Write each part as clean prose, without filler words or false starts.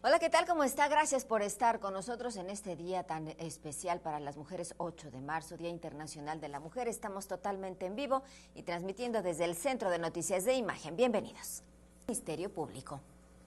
Hola, ¿qué tal? ¿Cómo está? Gracias por estar con nosotros en este día tan especial para las mujeres, 8 de marzo, Día Internacional de la Mujer. Estamos totalmente en vivo y transmitiendo desde el Centro de Noticias de Imagen. Bienvenidos. Ministerio Público.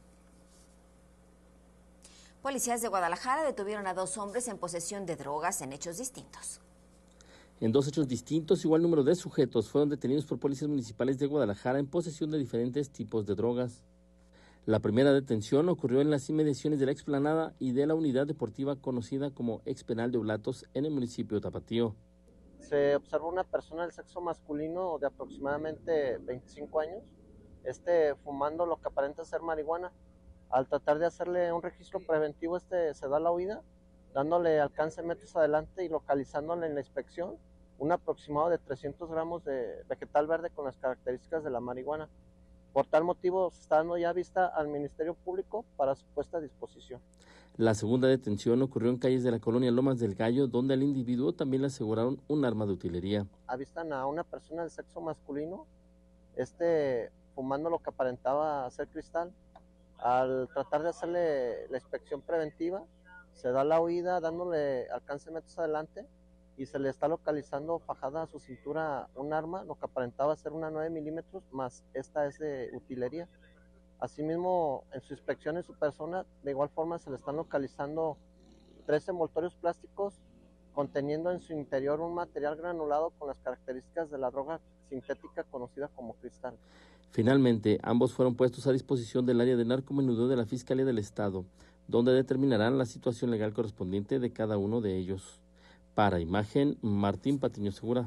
Policías de Guadalajara detuvieron a 2 hombres en posesión de drogas en hechos distintos. En 2 hechos distintos, igual número de sujetos fueron detenidos por policías municipales de Guadalajara en posesión de diferentes tipos de drogas. La primera detención ocurrió en las inmediaciones de la explanada y de la unidad deportiva conocida como ex penal de Oblatos en el municipio de Tapatío. Se observó una persona del sexo masculino de aproximadamente 25 años, fumando lo que aparenta ser marihuana. Al tratar de hacerle un registro preventivo, se da la huida, dándole alcance metros adelante y localizándole en la inspección un aproximado de 300 gramos de vegetal verde con las características de la marihuana. Por tal motivo, se está dando ya vista al Ministerio Público para su puesta a disposición. La segunda detención ocurrió en calles de la colonia Lomas del Gallo, donde al individuo también le aseguraron un arma de utilería. Avistan a una persona del sexo masculino, fumando lo que aparentaba ser cristal. Al tratar de hacerle la inspección preventiva, se da la huida dándole alcance metros adelante y se le está localizando fajada a su cintura un arma, lo que aparentaba ser una 9 milímetros, más esta es de utilería. Asimismo, en su inspección en su persona, de igual forma se le están localizando 3 envoltorios plásticos conteniendo en su interior un material granulado con las características de la droga sintética conocida como cristal. Finalmente, ambos fueron puestos a disposición del área de narcomenudeo de la Fiscalía del Estado, donde determinarán la situación legal correspondiente de cada uno de ellos. Para Imagen, Martín Patiño Segura.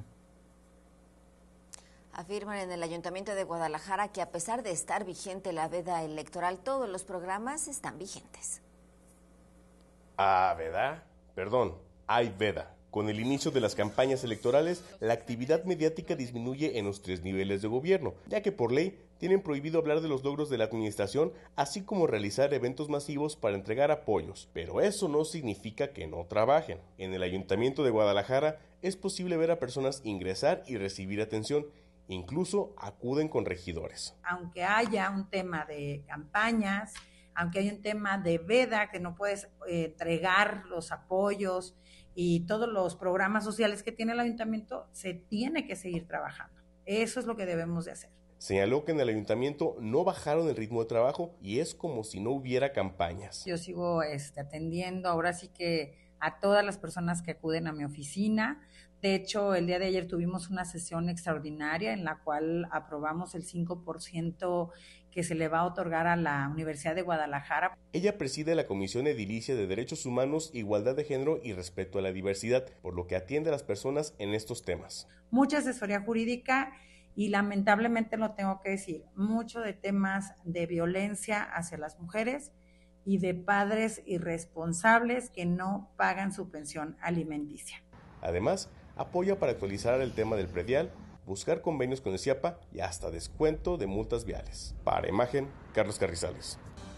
Afirman en el Ayuntamiento de Guadalajara que a pesar de estar vigente la veda electoral, todos los programas están vigentes. ¿Veda? Perdón, hay veda. Con el inicio de las campañas electorales, la actividad mediática disminuye en los 3 niveles de gobierno, ya que por ley tienen prohibido hablar de los logros de la administración, así como realizar eventos masivos para entregar apoyos. Pero eso no significa que no trabajen. En el Ayuntamiento de Guadalajara es posible ver a personas ingresar y recibir atención. Incluso acuden con regidores. Aunque haya un tema de campañas, aunque haya un tema de veda, que no puedes entregar los apoyos y todos los programas sociales que tiene el ayuntamiento, se tiene que seguir trabajando. Eso es lo que debemos de hacer. Señaló que en el ayuntamiento no bajaron el ritmo de trabajo y es como si no hubiera campañas. Yo sigo atendiendo ahora sí que a todas las personas que acuden a mi oficina. De hecho, el día de ayer tuvimos una sesión extraordinaria en la cual aprobamos el 5% que se le va a otorgar a la Universidad de Guadalajara. Ella preside la Comisión Edilicia de Derechos Humanos, Igualdad de Género y Respeto a la Diversidad, por lo que atiende a las personas en estos temas. Mucha asesoría jurídica y lamentablemente lo tengo que decir, mucho de temas de violencia hacia las mujeres y de padres irresponsables que no pagan su pensión alimenticia. Además, apoya para actualizar el tema del predial, buscar convenios con el CIAPA y hasta descuento de multas viales. Para Imagen, Carlos Carrizales.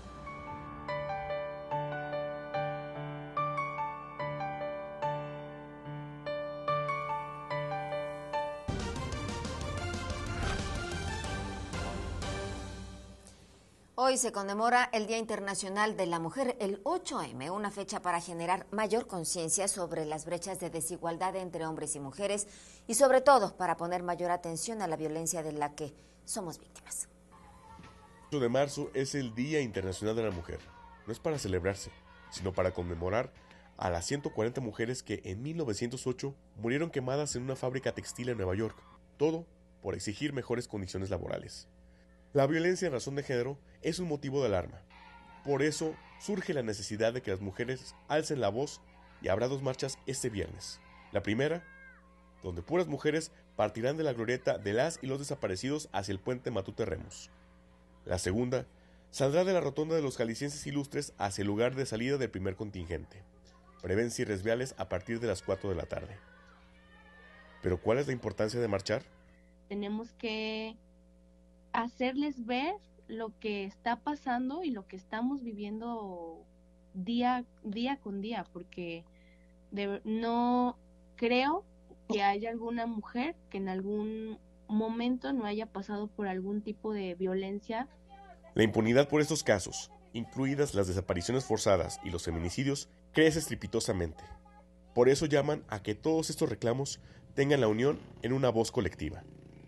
Hoy se conmemora el Día Internacional de la Mujer, el 8M, una fecha para generar mayor conciencia sobre las brechas de desigualdad entre hombres y mujeres y sobre todo para poner mayor atención a la violencia de la que somos víctimas. El 8 de marzo es el Día Internacional de la Mujer. No es para celebrarse, sino para conmemorar a las 140 mujeres que en 1908 murieron quemadas en una fábrica textil en Nueva York. Todo por exigir mejores condiciones laborales. La violencia en razón de género es un motivo de alarma. Por eso surge la necesidad de que las mujeres alcen la voz y habrá 2 marchas este viernes. La primera, donde puras mujeres partirán de la glorieta de las y los desaparecidos hacia el puente Matute Remos. La segunda, saldrá de la rotonda de los jaliscienses ilustres hacia el lugar de salida del primer contingente. Prevén cierres viales a partir de las 4 de la tarde. ¿Pero cuál es la importancia de marchar? Tenemos que hacerles ver lo que está pasando y lo que estamos viviendo día con día, porque no creo que haya alguna mujer que en algún momento no haya pasado por algún tipo de violencia. La impunidad por estos casos incluidas las desapariciones forzadas y los feminicidios, crece estrepitosamente. Por eso llaman a que todos estos reclamos tengan la unión en una voz colectiva.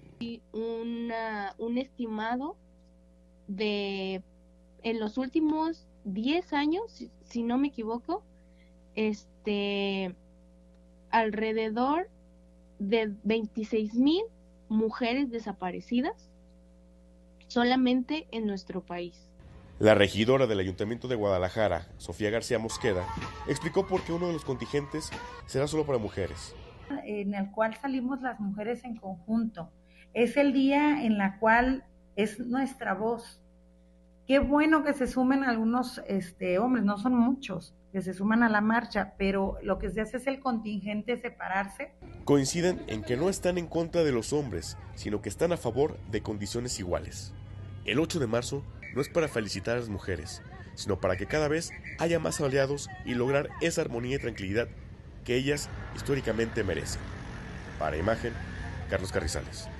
Un estimado de en los últimos 10 años, si no me equivoco, alrededor de 26,000 mujeres desaparecidas solamente en nuestro país. La regidora del Ayuntamiento de Guadalajara, Sofía García Mosqueda, explicó por qué uno de los contingentes será solo para mujeres. En el cual salimos las mujeres en conjunto. Es el día en la cual es nuestra voz. Qué bueno que se sumen algunos hombres, no son muchos, que se suman a la marcha, pero lo que se hace es el contingente separarse. Coinciden en que no están en contra de los hombres, sino que están a favor de condiciones iguales. El 8 de marzo no es para felicitar a las mujeres, sino para que cada vez haya más aliados y lograr esa armonía y tranquilidad que ellas históricamente merecen. Para Imagen, Carlos Carrizales.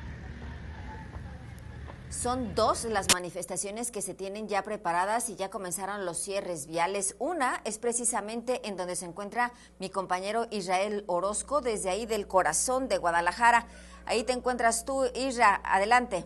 Son 2 las manifestaciones que se tienen ya preparadas y ya comenzaron los cierres viales. Una es precisamente en donde se encuentra mi compañero Israel Orozco, desde ahí del corazón de Guadalajara. Ahí te encuentras tú, Isra, adelante.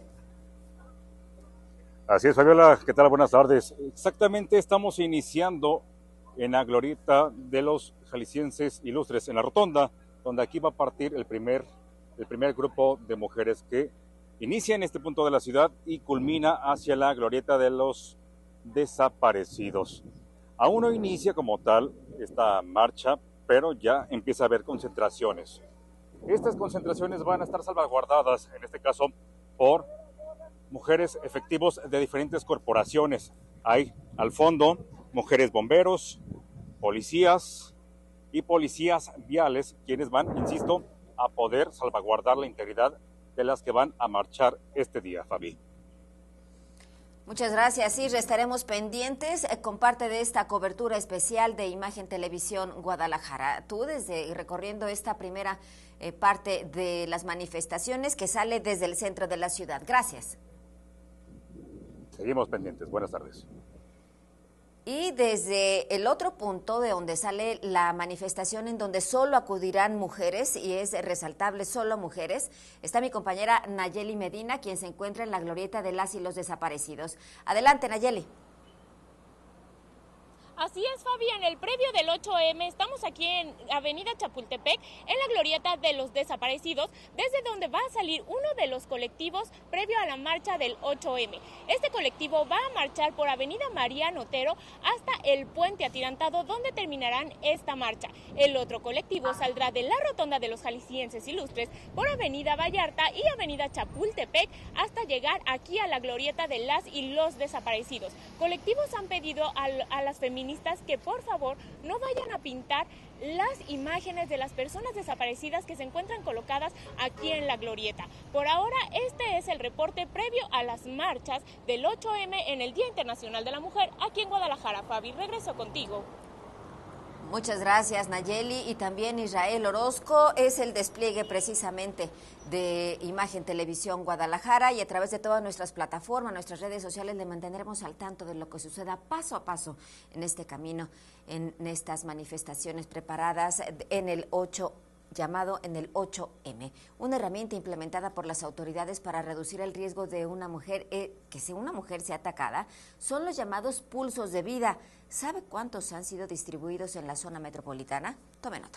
Así es, Fabiola, ¿qué tal? Buenas tardes. Exactamente, estamos iniciando en la glorieta de los jaliscienses ilustres, en la rotonda, donde aquí va a partir el primer grupo de mujeres que inicia en este punto de la ciudad y culmina hacia la glorieta de los desaparecidos. Aún no inicia como tal esta marcha, pero ya empieza a haber concentraciones. Estas concentraciones van a estar salvaguardadas, en este caso, por mujeres efectivos de diferentes corporaciones. Hay al fondo mujeres bomberos, policías y policías viales, quienes van, insisto, a poder salvaguardar la integridad de las que van a marchar este día, Fabi. Muchas gracias, Isra. Estaremos pendientes con parte de esta cobertura especial de Imagen Televisión Guadalajara. Tú recorriendo esta primera parte de las manifestaciones que sale desde el centro de la ciudad. Gracias. Seguimos pendientes. Buenas tardes. Y desde el otro punto de donde sale la manifestación, en donde solo acudirán mujeres, y es resaltable solo mujeres, está mi compañera Nayeli Medina, quien se encuentra en la glorieta de las y los desaparecidos. Adelante, Nayeli. Así es, Fabi, en el previo del 8M, estamos aquí en Avenida Chapultepec, en la glorieta de los desaparecidos, desde donde va a salir uno de los colectivos previo a la marcha del 8M. Este colectivo va a marchar por Avenida Mariano Otero hasta el Puente Atirantado, donde terminarán esta marcha. El otro colectivo saldrá de la rotonda de los jaliscienses ilustres por Avenida Vallarta y Avenida Chapultepec hasta llegar aquí a la glorieta de las y los desaparecidos. Colectivos han pedido a las feministas que por favor no vayan a pintar las imágenes de las personas desaparecidas que se encuentran colocadas aquí en la glorieta. Por ahora, este es el reporte previo a las marchas del 8M en el Día Internacional de la Mujer aquí en Guadalajara. Fabi, regreso contigo. Muchas gracias, Nayeli, y también Israel Orozco. Es el despliegue precisamente de Imagen Televisión Guadalajara, y a través de todas nuestras plataformas, nuestras redes sociales, le mantendremos al tanto de lo que suceda paso a paso en este camino, en estas manifestaciones preparadas en el 8 llamado en el 8M, una herramienta implementada por las autoridades para reducir el riesgo de una mujer, que si una mujer sea atacada, son los llamados pulsos de vida. ¿Sabe cuántos han sido distribuidos en la zona metropolitana? Tome nota.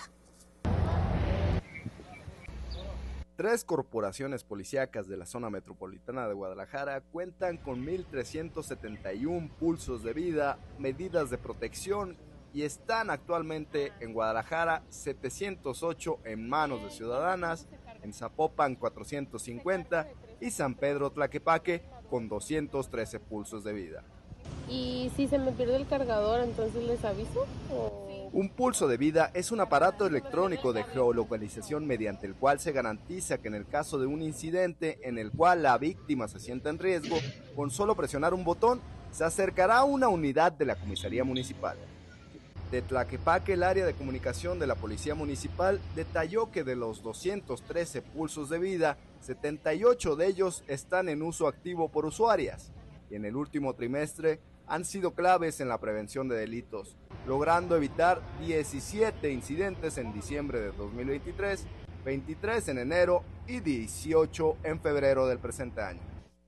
3 corporaciones policíacas de la zona metropolitana de Guadalajara cuentan con 1,371 pulsos de vida, medidas de protección, y están actualmente en Guadalajara 708 en manos de ciudadanas, en Zapopan 450 y San Pedro Tlaquepaque con 213 pulsos de vida. ¿Y si se me pierde el cargador, entonces les aviso? Un pulso de vida es un aparato electrónico de geolocalización mediante el cual se garantiza que en el caso de un incidente en el cual la víctima se sienta en riesgo, con solo presionar un botón, se acercará a una unidad de la comisaría municipal. De Tlaquepaque, el área de comunicación de la Policía Municipal detalló que de los 213 pulsos de vida, 78 de ellos están en uso activo por usuarias, y en el último trimestre han sido claves en la prevención de delitos, logrando evitar 17 incidentes en diciembre de 2023, 23 en enero y 18 en febrero del presente año.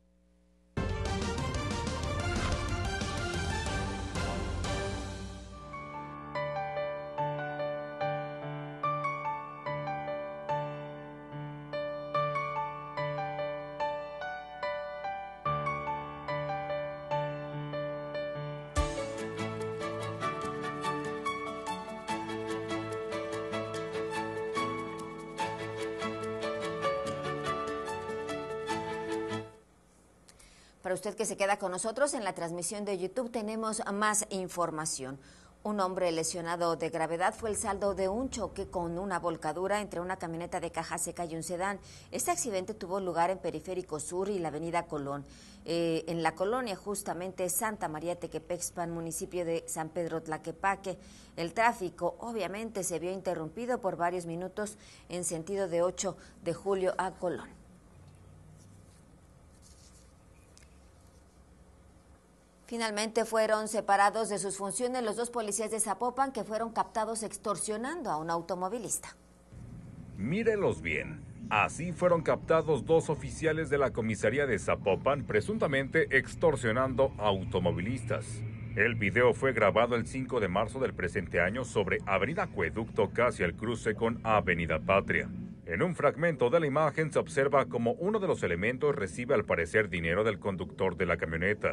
Para usted que se queda con nosotros, en la transmisión de YouTube tenemos más información. Un hombre lesionado de gravedad fue el saldo de un choque con una volcadura entre una camioneta de caja seca y un sedán. Este accidente tuvo lugar en Periférico Sur y la avenida Colón, en la colonia justamente Santa María Tequepexpan, municipio de San Pedro Tlaquepaque. El tráfico obviamente se vio interrumpido por varios minutos en sentido de 8 de julio a Colón. Finalmente fueron separados de sus funciones los dos policías de Zapopan que fueron captados extorsionando a un automovilista. Mírenlos bien. Así fueron captados dos oficiales de la comisaría de Zapopan presuntamente extorsionando a automovilistas. El video fue grabado el 5 de marzo del presente año sobre Avenida Acueducto casi al cruce con Avenida Patria. En un fragmento de la imagen se observa como uno de los elementos recibe al parecer dinero del conductor de la camioneta.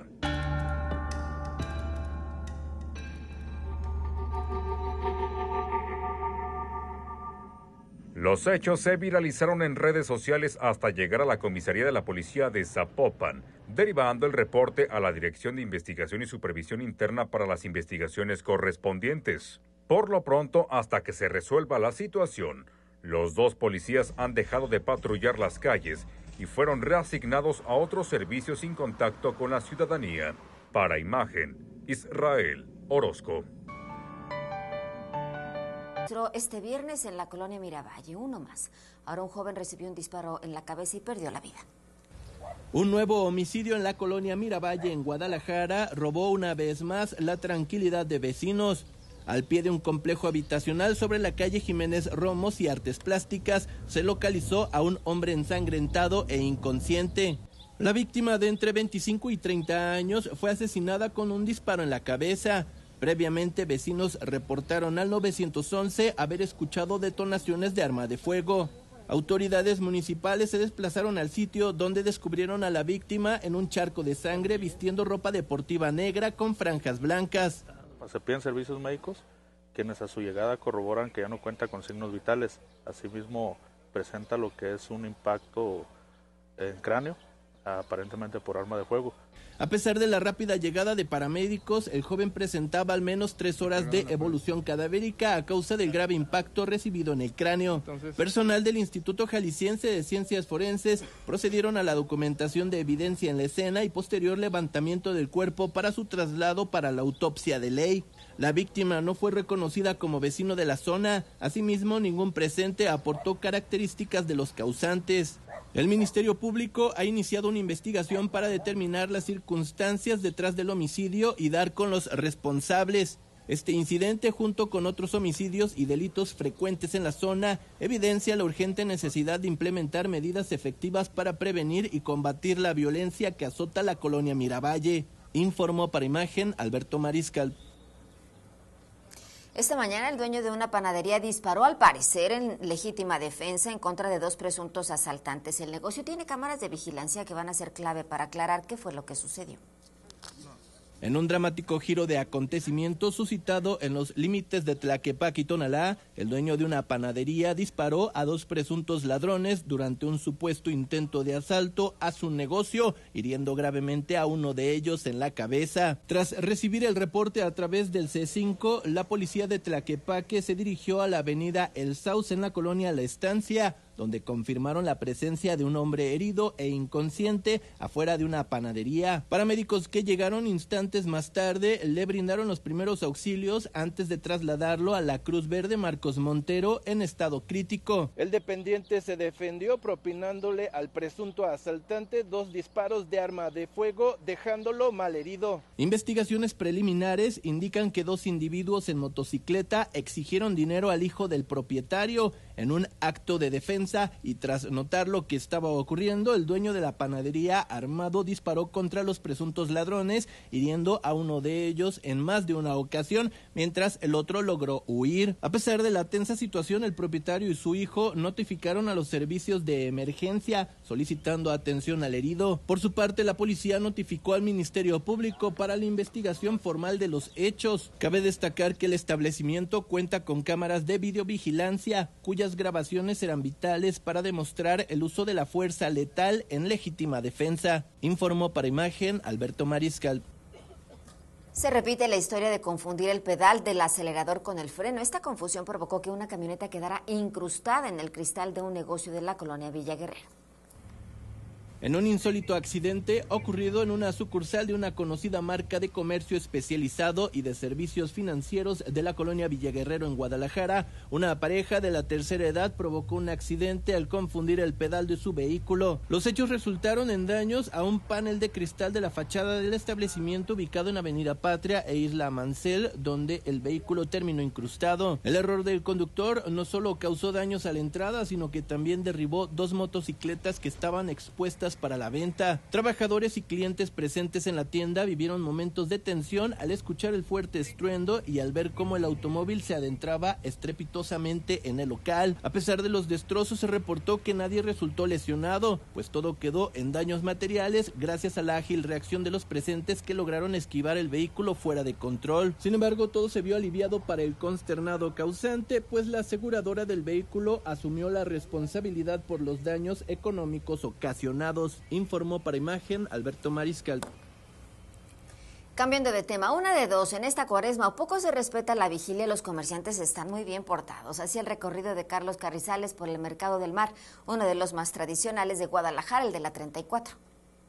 Los hechos se viralizaron en redes sociales hasta llegar a la comisaría de la policía de Zapopan, derivando el reporte a la Dirección de Investigación y Supervisión Interna para las investigaciones correspondientes. Por lo pronto, hasta que se resuelva la situación, los dos policías han dejado de patrullar las calles y fueron reasignados a otros servicios sin contacto con la ciudadanía. Para Imagen, Israel Orozco. Este viernes en la colonia Miravalle, uno más. Ahora un joven recibió un disparo en la cabeza y perdió la vida. Un nuevo homicidio en la colonia Miravalle en Guadalajara robó una vez más la tranquilidad de vecinos. Al pie de un complejo habitacional sobre la calle Jiménez Romos y Artes Plásticas se localizó a un hombre ensangrentado e inconsciente. La víctima de entre 25 y 30 años fue asesinada con un disparo en la cabeza. Previamente, vecinos reportaron al 911 haber escuchado detonaciones de arma de fuego. Autoridades municipales se desplazaron al sitio donde descubrieron a la víctima en un charco de sangre vistiendo ropa deportiva negra con franjas blancas. Se piden servicios médicos, quienes a su llegada corroboran que ya no cuenta con signos vitales. Asimismo, presenta lo que es un impacto en cráneo, aparentemente por arma de fuego. A pesar de la rápida llegada de paramédicos, el joven presentaba al menos 3 horas de evolución cadavérica a causa del grave impacto recibido en el cráneo. Personal del Instituto Jalisciense de Ciencias Forenses procedieron a la documentación de evidencia en la escena y posterior levantamiento del cuerpo para su traslado para la autopsia de ley. La víctima no fue reconocida como vecino de la zona, asimismo ningún presente aportó características de los causantes. El Ministerio Público ha iniciado una investigación para determinar las circunstancias detrás del homicidio y dar con los responsables. Este incidente, junto con otros homicidios y delitos frecuentes en la zona, evidencia la urgente necesidad de implementar medidas efectivas para prevenir y combatir la violencia que azota la colonia Miravalle. Informó para Imagen Alberto Mariscal. Esta mañana el dueño de una panadería disparó al parecer en legítima defensa en contra de 2 presuntos asaltantes. El negocio tiene cámaras de vigilancia que van a ser clave para aclarar qué fue lo que sucedió. En un dramático giro de acontecimientos suscitado en los límites de Tlaquepaque y Tonalá, el dueño de una panadería disparó a 2 presuntos ladrones durante un supuesto intento de asalto a su negocio, hiriendo gravemente a uno de ellos en la cabeza. Tras recibir el reporte a través del C5, la policía de Tlaquepaque se dirigió a la avenida El Sauce en la colonia La Estancia, donde confirmaron la presencia de un hombre herido e inconsciente afuera de una panadería. Paramédicos que llegaron instantes más tarde le brindaron los primeros auxilios antes de trasladarlo a la Cruz Verde Marcos Montero en estado crítico. El dependiente se defendió propinándole al presunto asaltante 2 disparos de arma de fuego, dejándolo malherido. Investigaciones preliminares indican que 2 individuos en motocicleta exigieron dinero al hijo del propietario en un acto de defensa y tras notar lo que estaba ocurriendo, el dueño de la panadería armado disparó contra los presuntos ladrones, hiriendo a uno de ellos en más de una ocasión, mientras el otro logró huir. A pesar de la tensa situación, el propietario y su hijo notificaron a los servicios de emergencia solicitando atención al herido. Por su parte, la policía notificó al Ministerio Público para la investigación formal de los hechos. Cabe destacar que el establecimiento cuenta con cámaras de videovigilancia, cuyas grabaciones serán vitales para demostrar el uso de la fuerza letal en legítima defensa. Informó para Imagen Alberto Mariscal. Se repite la historia de confundir el pedal del acelerador con el freno. Esta confusión provocó que una camioneta quedara incrustada en el cristal de un negocio de la colonia Villa Guerrero. En un insólito accidente ocurrido en una sucursal de una conocida marca de comercio especializado y de servicios financieros de la colonia Villaguerrero en Guadalajara, una pareja de la tercera edad provocó un accidente al confundir el pedal de su vehículo. Los hechos resultaron en daños a un panel de cristal de la fachada del establecimiento ubicado en Avenida Patria e Isla Mancel, donde el vehículo terminó incrustado. El error del conductor no solo causó daños a la entrada, sino que también derribó 2 motocicletas que estaban expuestas para la venta. Trabajadores y clientes presentes en la tienda vivieron momentos de tensión al escuchar el fuerte estruendo y al ver cómo el automóvil se adentraba estrepitosamente en el local. A pesar de los destrozos, se reportó que nadie resultó lesionado, pues todo quedó en daños materiales gracias a la ágil reacción de los presentes que lograron esquivar el vehículo fuera de control. Sin embargo, todo se vio aliviado para el consternado causante, pues la aseguradora del vehículo asumió la responsabilidad por los daños económicos ocasionados. Informó para Imagen Alberto Mariscal. Cambiando de tema, una de dos, en esta cuaresma o poco se respeta la vigilia, los comerciantes están muy bien portados. Así el recorrido de Carlos Carrizales por el Mercado del Mar, uno de los más tradicionales de Guadalajara, el de la 34.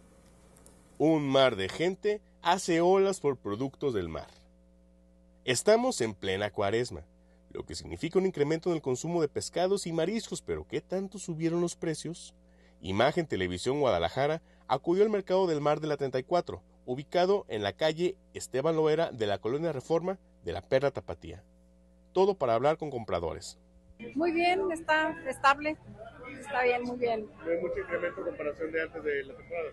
Un mar de gente hace olas por productos del mar. Estamos en plena cuaresma, lo que significa un incremento en el consumo de pescados y mariscos, pero ¿qué tanto subieron los precios? Imagen Televisión Guadalajara acudió al Mercado del Mar de la 34, ubicado en la calle Esteban Loera de la Colonia Reforma de la Perla Tapatía. Todo para hablar con compradores. Muy bien, está estable, está bien, muy bien. ¿No hay mucho incremento en comparación de antes de la temporada?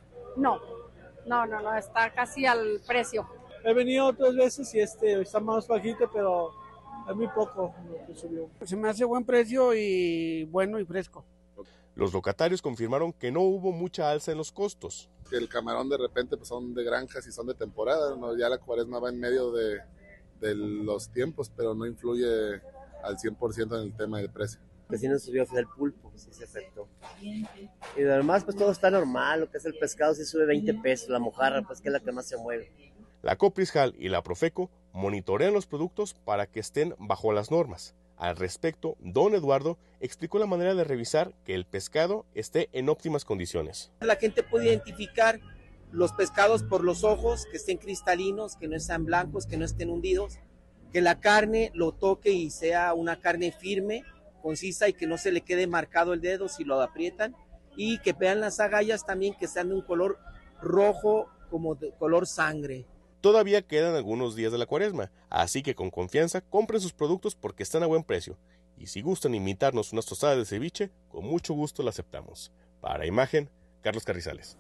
No, está casi al precio. He venido 3 veces y está más bajito, pero es muy poco lo que subió. Se me hace buen precio y bueno y fresco. Los locatarios confirmaron que no hubo mucha alza en los costos. El camarón de repente pues son de granjas y son de temporada, ¿no? Ya la cuaresma va en medio de los tiempos, pero no influye al 100% en el tema del precio. Que sí nos subió el pulpo, sí se afectó. Y además pues todo está normal, lo que es el pescado sí sube 20 pesos, la mojarra pues que es la que más se mueve. La Coprisjal y la Profeco monitorean los productos para que estén bajo las normas. Al respecto, don Eduardo explicó la manera de revisar que el pescado esté en óptimas condiciones. La gente puede identificar los pescados por los ojos, que estén cristalinos, que no estén blancos, que no estén hundidos, que la carne lo toque y sea una carne firme, concisa y que no se le quede marcado el dedo si lo aprietan, y que vean las agallas también que sean de un color rojo como de color sangre. Todavía quedan algunos días de la cuaresma, así que con confianza compren sus productos porque están a buen precio. Y si gustan invitarnos unas tostadas de ceviche, con mucho gusto la aceptamos. Para Imagen, Carlos Carrizales.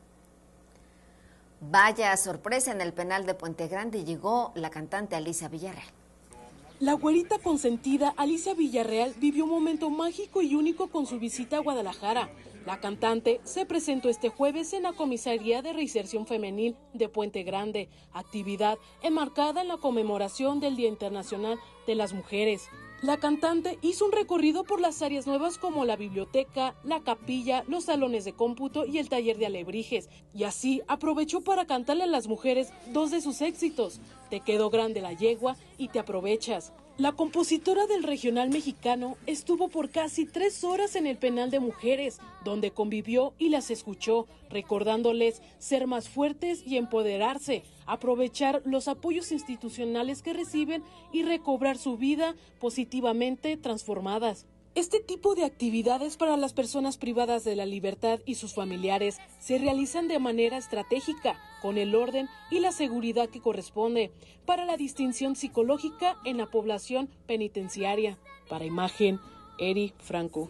Vaya sorpresa, en el penal de Puente Grande llegó la cantante Alicia Villarreal. La güerita consentida Alicia Villarreal vivió un momento mágico y único con su visita a Guadalajara. La cantante se presentó este jueves en la Comisaría de Reinserción Femenil de Puente Grande, actividad enmarcada en la conmemoración del Día Internacional de las Mujeres. La cantante hizo un recorrido por las áreas nuevas como la biblioteca, la capilla, los salones de cómputo y el taller de alebrijes, y así aprovechó para cantarle a las mujeres 2 de sus éxitos, Te quedó grande la yegua y Te aprovechas. La compositora del regional mexicano estuvo por casi 3 horas en el penal de mujeres, donde convivió y las escuchó, recordándoles ser más fuertes y empoderarse, aprovechar los apoyos institucionales que reciben y recobrar su vida positivamente transformadas. Este tipo de actividades para las personas privadas de la libertad y sus familiares se realizan de manera estratégica, con el orden y la seguridad que corresponde, para la distinción psicológica en la población penitenciaria. Para Imagen, Eri Franco.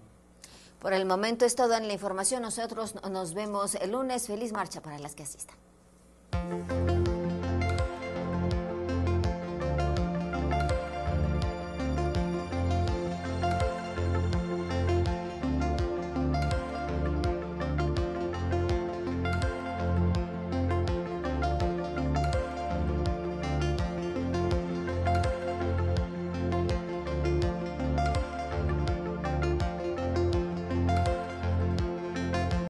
Por el momento es todo en la información. Nosotros nos vemos el lunes. Feliz marcha para las que asistan.